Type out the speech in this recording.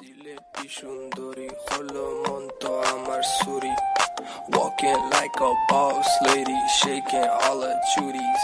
Sileti shundori, holo monto amar suri. Walking like a boss lady, shaking all her chuties.